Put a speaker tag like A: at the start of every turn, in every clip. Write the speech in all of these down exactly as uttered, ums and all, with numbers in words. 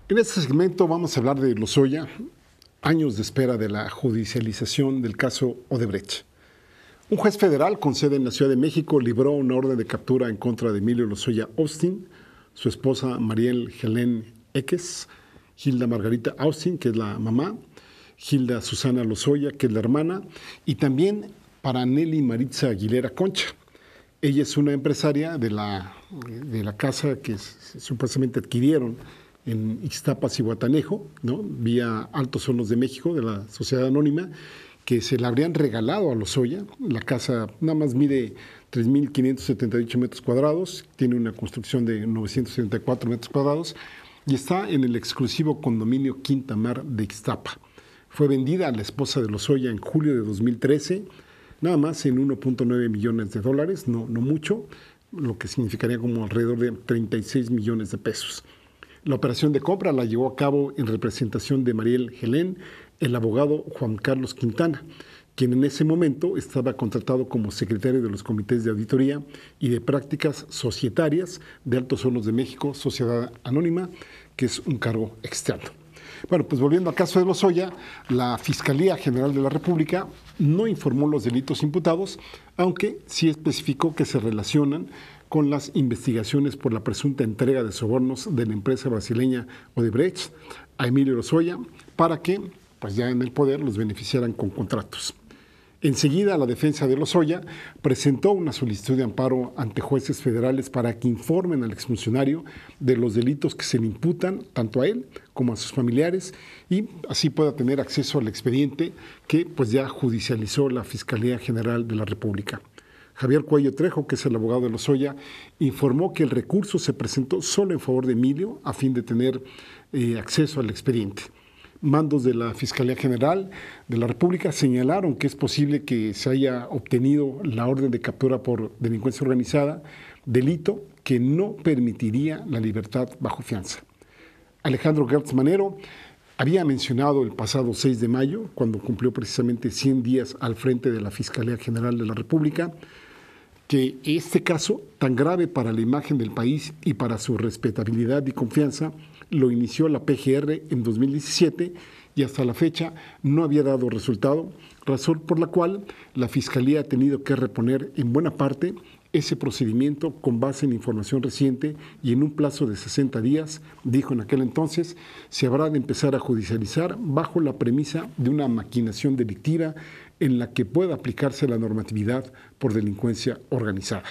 A: En este segmento vamos a hablar de Lozoya, años de espera de la judicialización del caso Odebrecht. Un juez federal con sede en la Ciudad de México libró una orden de captura en contra de Emilio Lozoya Austin, su esposa Mariel Helen Ekes, Hilda Margarita Austin, que es la mamá, Hilda Susana Lozoya, que es la hermana, y también para Nelly Maritza Aguilera Concha. Ella es una empresaria de la, de la casa que supuestamente adquirieron en Ixtapas y Guatanejo, ¿no? Vía Altos Hornos de México, de la Sociedad Anónima, que se la habrían regalado a Lozoya. La casa nada más mide tres mil quinientos setenta y ocho metros cuadrados, tiene una construcción de novecientos setenta y cuatro metros cuadrados y está en el exclusivo condominio Quinta Mar de Ixtapa. Fue vendida a la esposa de Lozoya en julio de dos mil trece, nada más en uno punto nueve millones de dólares, no, no mucho, lo que significaría como alrededor de treinta y seis millones de pesos. La operación de compra la llevó a cabo en representación de Mariel Helen, el abogado Juan Carlos Quintana, quien en ese momento estaba contratado como secretario de los comités de auditoría y de prácticas societarias de Altos Hornos de México, Sociedad Anónima, que es un cargo externo. Bueno, pues volviendo al caso de Lozoya, la Fiscalía General de la República no informó los delitos imputados, aunque sí especificó que se relacionan con las investigaciones por la presunta entrega de sobornos de la empresa brasileña Odebrecht a Emilio Lozoya para que, pues ya en el poder, los beneficiaran con contratos. Enseguida, la defensa de Lozoya presentó una solicitud de amparo ante jueces federales para que informen al exfuncionario de los delitos que se le imputan tanto a él como a sus familiares y así pueda tener acceso al expediente que pues ya judicializó la Fiscalía General de la República. Javier Cuello Trejo, que es el abogado de Lozoya, informó que el recurso se presentó solo en favor de Emilio a fin de tener eh, acceso al expediente. Mandos de la Fiscalía General de la República señalaron que es posible que se haya obtenido la orden de captura por delincuencia organizada, delito que no permitiría la libertad bajo fianza. Alejandro Gertz Manero había mencionado el pasado seis de mayo, cuando cumplió precisamente cien días al frente de la Fiscalía General de la República, que este caso, tan grave para la imagen del país y para su respetabilidad y confianza, lo inició la P G R en dos mil diecisiete y hasta la fecha no había dado resultado, razón por la cual la Fiscalía ha tenido que reponer en buena parte ese procedimiento con base en información reciente y en un plazo de sesenta días, dijo en aquel entonces, se habrá de empezar a judicializar bajo la premisa de una maquinación delictiva en la que pueda aplicarse la normatividad por delincuencia organizada.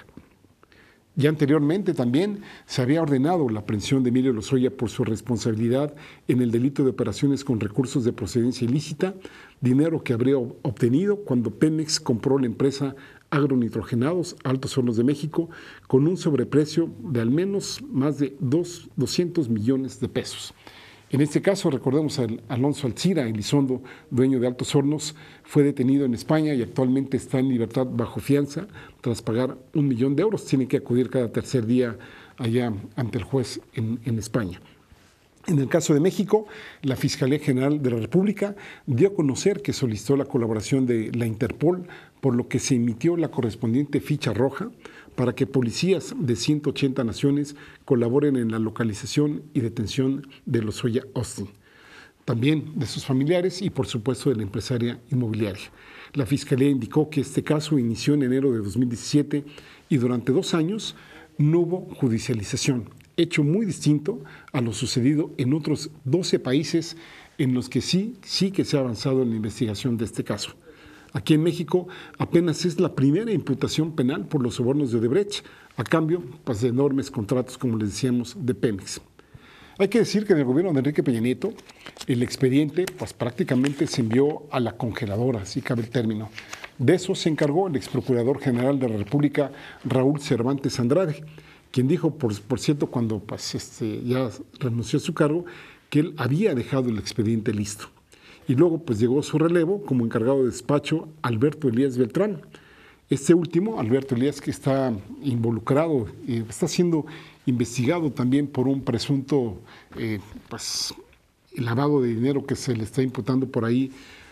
A: Ya anteriormente también se había ordenado la aprehensión de Emilio Lozoya por su responsabilidad en el delito de operaciones con recursos de procedencia ilícita, dinero que habría obtenido cuando Pemex compró la empresa Agronitrogenados Altos Hornos de México con un sobreprecio de al menos más de doscientos millones de pesos. En este caso, recordemos a Alonso Alcira Elizondo, dueño de Altos Hornos, fue detenido en España y actualmente está en libertad bajo fianza tras pagar un millón de euros. Tiene que acudir cada tercer día allá ante el juez en, en España. En el caso de México, la Fiscalía General de la República dio a conocer que solicitó la colaboración de la Interpol, por lo que se emitió la correspondiente ficha roja para que policías de ciento ochenta naciones colaboren en la localización y detención de Lozoya Austin, también de sus familiares y por supuesto de la empresaria inmobiliaria. La Fiscalía indicó que este caso inició en enero de dos mil diecisiete y durante dos años no hubo judicialización, hecho muy distinto a lo sucedido en otros doce países en los que sí, sí que se ha avanzado en la investigación de este caso. Aquí en México apenas es la primera imputación penal por los sobornos de Odebrecht, a cambio pues, de enormes contratos, como les decíamos, de Pemex. Hay que decir que en el gobierno de Enrique Peña Nieto el expediente pues, prácticamente se envió a la congeladora, si cabe el término. De eso se encargó el exprocurador general de la República, Raúl Cervantes Andrade, quien dijo, por, por cierto, cuando pues, este, ya renunció a su cargo, que él había dejado el expediente listo. Y luego pues llegó su relevo como encargado de despacho Alberto Elías Beltrán. Este último, Alberto Elías, que está involucrado, eh, está siendo investigado también por un presunto eh, pues, lavado de dinero que se le está imputando por ahí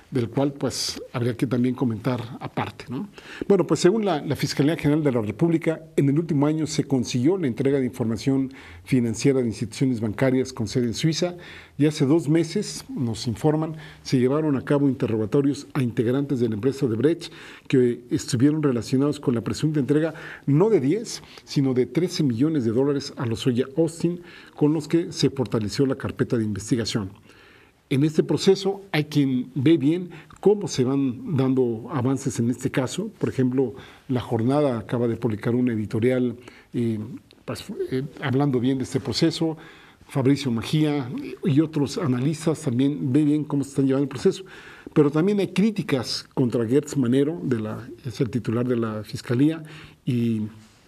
A: del cual pues habría que también comentar aparte, ¿no? Bueno, pues según la, la Fiscalía General de la República, en el último año se consiguió la entrega de información financiera de instituciones bancarias con sede en Suiza y hace dos meses, nos informan, se llevaron a cabo interrogatorios a integrantes de la empresa Odebrecht que estuvieron relacionados con la presunta entrega no de diez, sino de trece millones de dólares a Lozoya Austin, con los que se fortaleció la carpeta de investigación. En este proceso hay quien ve bien cómo se van dando avances en este caso. Por ejemplo, La Jornada acaba de publicar una editorial eh, pues, eh, hablando bien de este proceso. Fabricio Mejía y otros analistas también ven bien cómo se está llevando el proceso. Pero también hay críticas contra Gertz Manero, de la, es el titular de la Fiscalía, y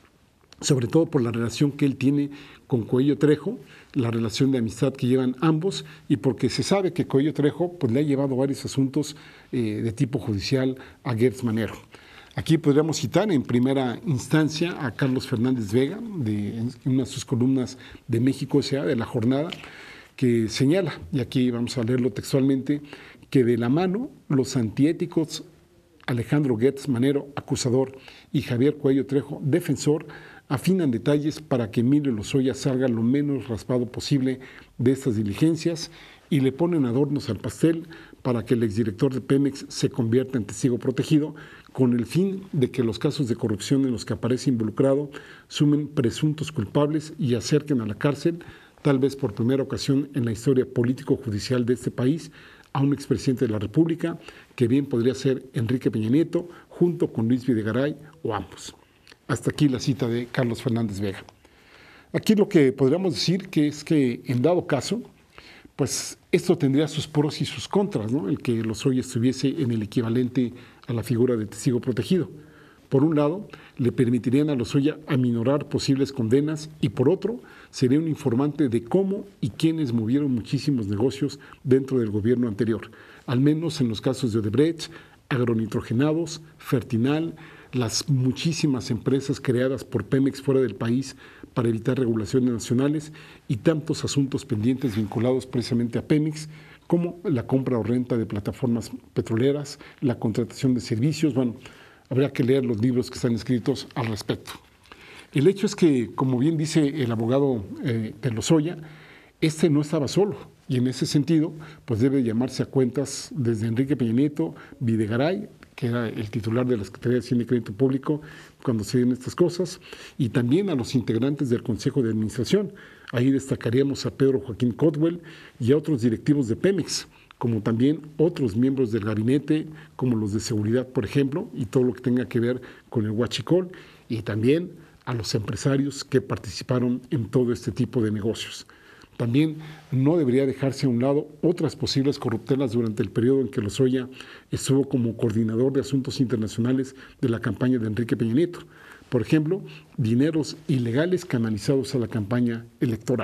A: sobre todo por la relación que él tiene con Coello Trejo, la relación de amistad que llevan ambos, y porque se sabe que Coello Trejo pues, le ha llevado varios asuntos eh, de tipo judicial a Gertz Manero. Aquí podríamos citar en primera instancia a Carlos Fernández Vega, de en una de sus columnas de México S A, de La Jornada, que señala, y aquí vamos a leerlo textualmente, que de la mano los antiéticos Alejandro Gertz Manero, acusador, y Javier Coello Trejo, defensor, afinan detalles para que Emilio Lozoya salga lo menos raspado posible de estas diligencias y le ponen adornos al pastel para que el exdirector de Pemex se convierta en testigo protegido, con el fin de que los casos de corrupción en los que aparece involucrado sumen presuntos culpables y acerquen a la cárcel, tal vez por primera ocasión en la historia político-judicial de este país, a un expresidente de la República, que bien podría ser Enrique Peña Nieto, junto con Luis Videgaray o ambos. Hasta aquí la cita de Carlos Fernández Vega. Aquí lo que podríamos decir que es que, en dado caso, pues esto tendría sus pros y sus contras, ¿no? El que Lozoya estuviese en el equivalente a la figura de testigo protegido. Por un lado, le permitirían a Lozoya aminorar posibles condenas y por otro, sería un informante de cómo y quiénes movieron muchísimos negocios dentro del gobierno anterior, al menos en los casos de Odebrecht, agronitrogenados, Fertinal, las muchísimas empresas creadas por Pemex fuera del país para evitar regulaciones nacionales y tantos asuntos pendientes vinculados precisamente a Pemex, como la compra o renta de plataformas petroleras, la contratación de servicios. Bueno, habría que leer los libros que están escritos al respecto. El hecho es que, como bien dice el abogado eh, de Lozoya, este no estaba solo y en ese sentido pues debe llamarse a cuentas desde Enrique Peña Nieto, Videgaray, que era el titular de la Secretaría de Hacienda y Crédito Público cuando se dieron estas cosas, y también a los integrantes del Consejo de Administración. Ahí destacaríamos a Pedro Joaquín Cotwell y a otros directivos de Pemex, como también otros miembros del gabinete, como los de seguridad, por ejemplo, y todo lo que tenga que ver con el huachicol, y también a los empresarios que participaron en todo este tipo de negocios. También no debería dejarse a un lado otras posibles corruptelas durante el periodo en que Lozoya estuvo como coordinador de asuntos internacionales de la campaña de Enrique Peña Nieto. Por ejemplo, dineros ilegales canalizados a la campaña electoral.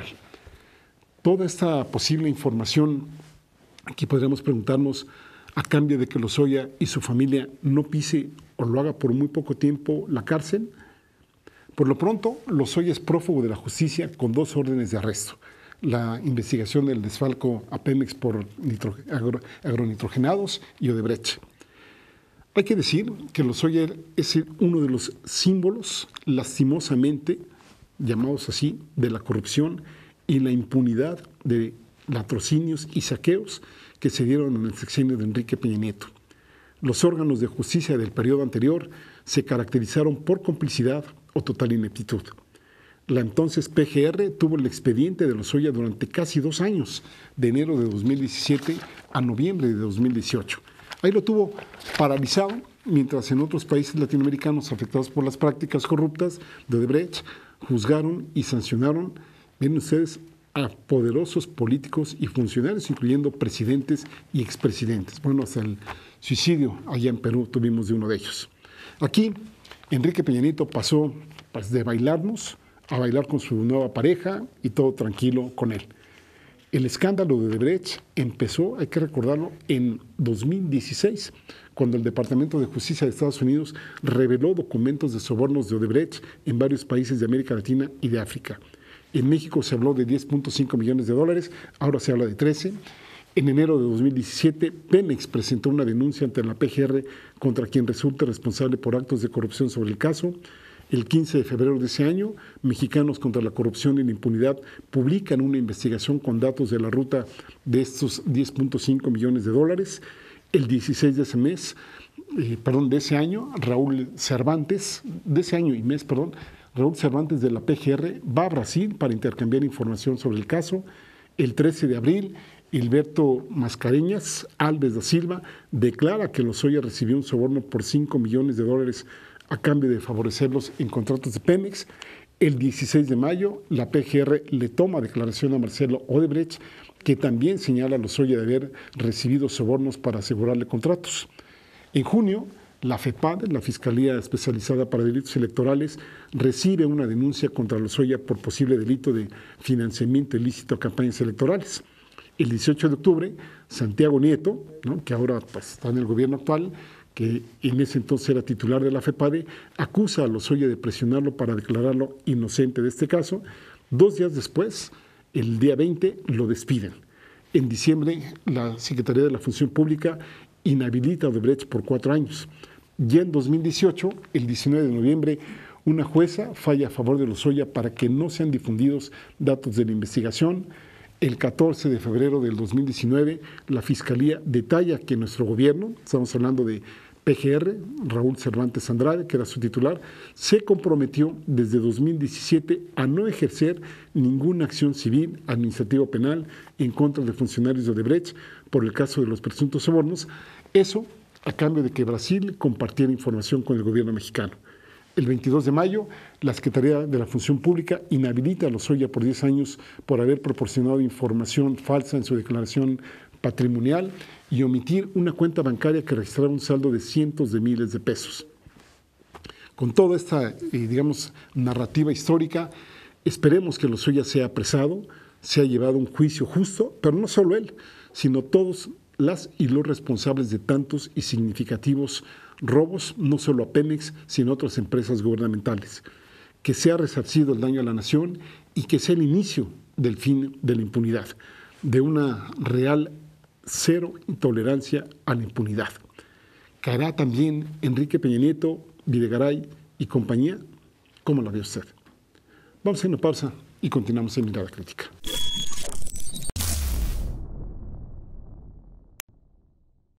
A: Toda esta posible información, aquí podríamos preguntarnos, a cambio de que Lozoya y su familia no pise o lo haga por muy poco tiempo la cárcel. Por lo pronto, Lozoya es prófugo de la justicia con dos órdenes de arresto: la investigación del desfalco a Pemex por nitro, agro, agronitrogenados y Odebrecht. Hay que decir que Lozoya es uno de los símbolos, lastimosamente, llamados así, de la corrupción y la impunidad de latrocinios y saqueos que se dieron en el sexenio de Enrique Peña Nieto. Los órganos de justicia del periodo anterior se caracterizaron por complicidad o total ineptitud. La entonces P G R tuvo el expediente de Lozoya durante casi dos años, de enero de dos mil diecisiete a noviembre de dos mil dieciocho. Ahí lo tuvo paralizado, mientras en otros países latinoamericanos afectados por las prácticas corruptas de Odebrecht juzgaron y sancionaron, ven ustedes, a poderosos políticos y funcionarios, incluyendo presidentes y expresidentes. Bueno, hasta el suicidio allá en Perú tuvimos de uno de ellos. Aquí, Enrique Peña Nieto pasó pues, de bailarnos a bailar con su nueva pareja y todo tranquilo con él. El escándalo de Odebrecht empezó, hay que recordarlo, en dos mil dieciséis, cuando el Departamento de Justicia de Estados Unidos reveló documentos de sobornos de Odebrecht en varios países de América Latina y de África. En México se habló de diez punto cinco millones de dólares, ahora se habla de trece, En enero de dos mil diecisiete, Pemex presentó una denuncia ante la P G R contra quien resulte responsable por actos de corrupción sobre el caso. El quince de febrero de ese año, Mexicanos contra la Corrupción y la Impunidad publican una investigación con datos de la ruta de estos diez punto cinco millones de dólares. El dieciséis de ese mes, eh, perdón, de ese año, Raúl Cervantes, de ese año y mes, perdón, Raúl Cervantes de la P G R va a Brasil para intercambiar información sobre el caso. El trece de abril, Hilberto Mascareñas Alves da Silva declara que Lozoya recibió un soborno por cinco millones de dólares a cambio de favorecerlos en contratos de Pemex. El dieciséis de mayo, la P G R le toma declaración a Marcelo Odebrecht, que también señala a Lozoya de haber recibido sobornos para asegurarle contratos. En junio, la FEPADE, la Fiscalía Especializada para Delitos Electorales, recibe una denuncia contra Lozoya por posible delito de financiamiento ilícito a campañas electorales. El dieciocho de octubre, Santiago Nieto, ¿no?, que ahora pues, está en el gobierno actual, que en ese entonces era titular de la FEPADE, acusa a Lozoya de presionarlo para declararlo inocente de este caso. Dos días después, el día veinte, lo despiden. En diciembre, la Secretaría de la Función Pública inhabilita a Odebrecht por cuatro años. Ya en dos mil dieciocho, el diecinueve de noviembre, una jueza falla a favor de Lozoya para que no sean difundidos datos de la investigación. El catorce de febrero del dos mil diecinueve, la Fiscalía detalla que nuestro gobierno, estamos hablando de P G R, Raúl Cervantes Andrade, que era su titular, se comprometió desde dos mil diecisiete a no ejercer ninguna acción civil, administrativa o penal en contra de funcionarios de Odebrecht por el caso de los presuntos sobornos. Eso a cambio de que Brasil compartiera información con el gobierno mexicano. El veintidós de mayo, la Secretaría de la Función Pública inhabilita a Lozoya por diez años por haber proporcionado información falsa en su declaración patrimonial y omitir una cuenta bancaria que registraba un saldo de cientos de miles de pesos. Con toda esta, eh, digamos, narrativa histórica, esperemos que Lozoya sea apresado, sea llevado a un juicio justo, pero no solo él, sino todos las y los responsables de tantos y significativos robos, no solo a Pemex, sino a otras empresas gubernamentales. Que sea resarcido el daño a la nación y que sea el inicio del fin de la impunidad, de una real cero intolerancia a la impunidad. ¿Caerá también Enrique Peña Nieto, Videgaray y compañía? ¿Cómo la ve usted? Vamos a ir a una pausa y continuamos en Mirada Crítica.